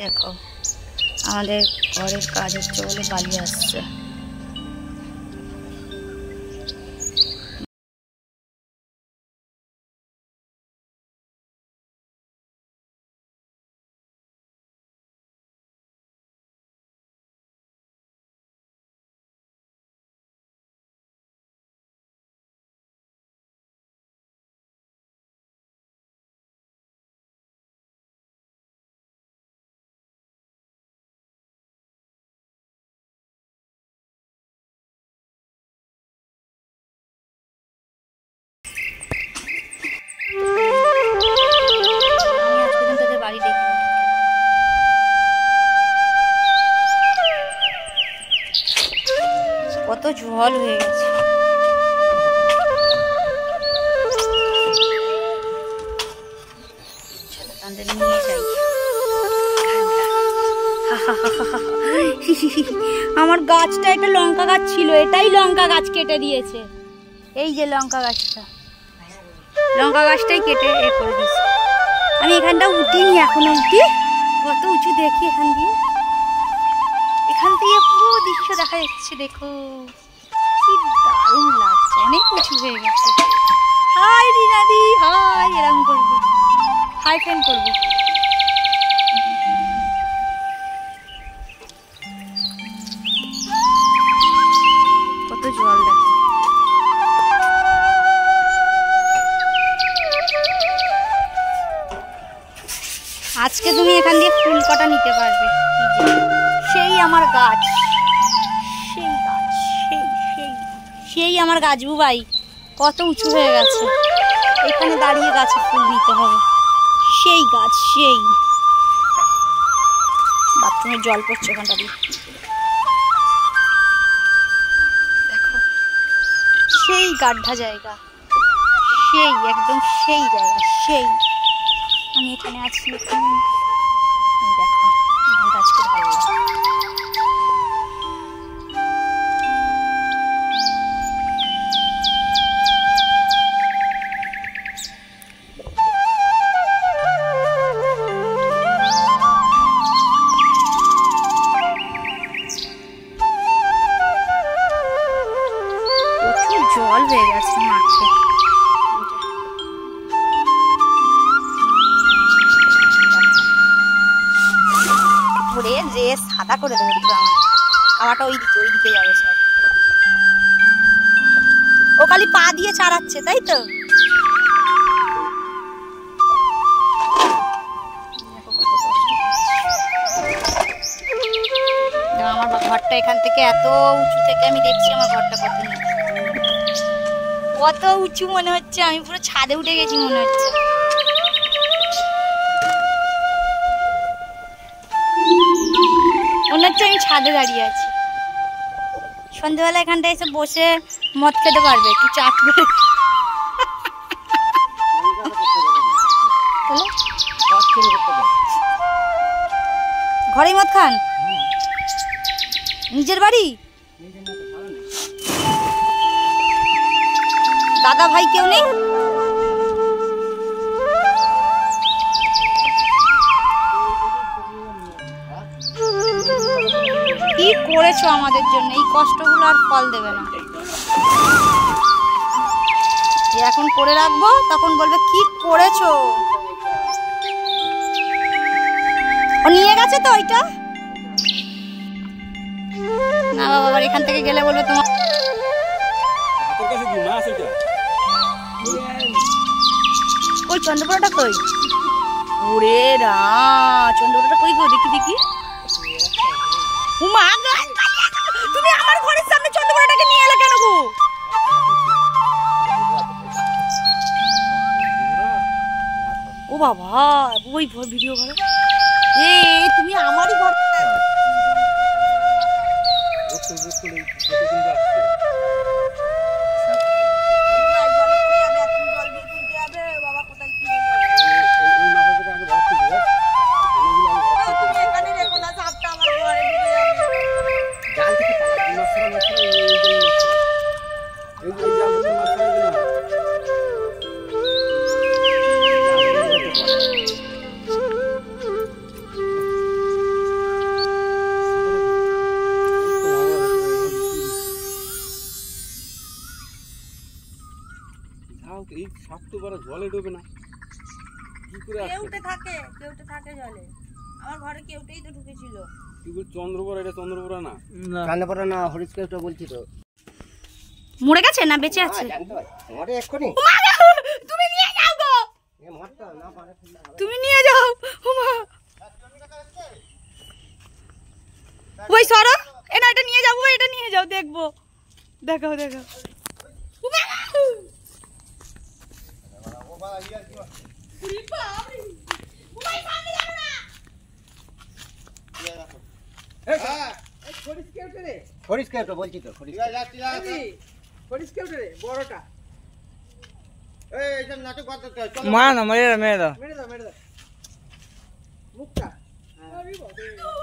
দেখো আমাদের ঘরের কাজ হচ্ছে বলে বালি আসছে। কত জল হয়ে গেছে। নিয়ে যাই। আমার গাছটা একটা লঙ্কা গাছ ছিল, এটাই লঙ্কা গাছ কেটে দিয়েছে। এই যে লঙ্কা গাছটা, লঙ্কা গাছটাই কেটে করে দিয়েছে। আমি এখানটা উঠিনি, এখনো উঠি। কত উঁচু দেখি এখান দিয়ে, এখান থেকে পুরো দৃশ্য দেখা যাচ্ছে। দেখো কি দারুণ লাগছে, অনেক উঁচু হয়ে গেছে। হাই রিনাদি, হাই, এরকম করবো, হাই ফ্যান করবো। কত জল দেখো। আজকে তুমি এখান দিয়ে ফুল কটা নিতে পারবে। সেই আমার গাছ, সেই গাছ, সেই সেই সেই আমার গাছ বুবাই, কত উঁচু হয়ে গেছে। এখানে দাঁড়িয়ে গাছে ফুল নিতে হবে। সেই গাছ, সেই বাথরুমের জল পড়ছে ওখানটা দিয়ে। দেখো সেই গাড্ঢা জায়গা, সেই একদম সেই জায়গা, সেই আমি এখানে আছি। দেখো এখানটা আজকে ভালো লাগে। জল হয়ে গেছে মাঠে। ধরে যে সাদা করে দেবে আমার খাওয়াটা, ওইদিকে যাবে সব। ও খালি পা দিয়ে চালাচ্ছে, তাই তো? আমার ঘরটা এখান থেকে এত উঁচু থেকে আমি দেখছি আমার ঘরটা কত উঁচু মনে হচ্ছে। আমি পুরো ছাদে উঠে গেছি মনে হচ্ছে। মনে হচ্ছে আমি ছাদে দাঁড়িয়ে আছি। সন্ধ্যেবেলা এখানটা এসে বসে মদ খেতে পারবে, একটু চাট করে। ঘরেই মদ খান? নিজের বাড়ি? দাদা ভাই কেউ নেই? কি করেছো আমাদের জন্য, এই কষ্টগুলো আর ফল দেবে না। এখন করে রাখবো, তখন বলবে কি করেছো। ও নিয়ে গেছে তো ওইটা। না বাবা, এখান থেকে গেলে বলবে তোমার ওই চন্দ্রপুরটা কই। ওরে রা, চন্দ্রপুরটা কই গো, দেখি দেখি। তুমি আমার ঘরের সামনে চন্দ্রপুরটাকে নিয়ে এলে কেন গো? ও বাবা, ওই ভিডিও করে। তুমি আমারই ঘর। জলে ডুবে না কি করে আসছে? কেউটে থাকে জলে। আমার ঘরে কেউটেই তো ঢুকেছিল। কি বল চন্দ্রপুর, এটা চন্দ্রপুরা না? কান্নাপাড়া না, হরিশকেওটা বলছি তো। মরে গেছে না বেঁচে আছে? মরে এক্ষুনি। তুমি নিয়ে যাও গো, এ মরতো না পারে ফেললে হবে। তুমি নিয়ে যাও। ওমা ওই সরো, এটা নিয়ে যাবো, এটা নিয়ে যাও, দেখবো। দেখাও দেখাও। ওমা! উরি বাবা! ওই সামনে যাবে না। হরিশকেওটা বলছি তো, হরিশকেওটা রে বড়টা। এই যে নাটক করতে চল। মা না মেরে দাও মুখটা। আরে বাবা।